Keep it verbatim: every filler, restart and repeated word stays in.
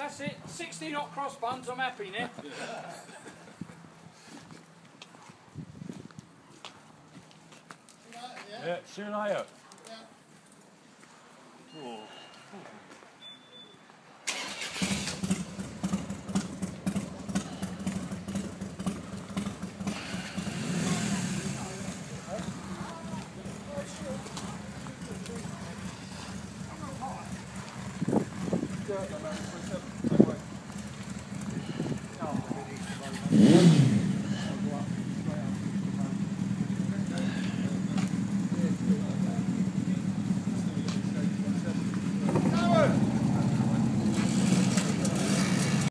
that's it. sixty knot cross buns, I'm happy now. Yeah, see you later. Yeah. Oh. Yeah.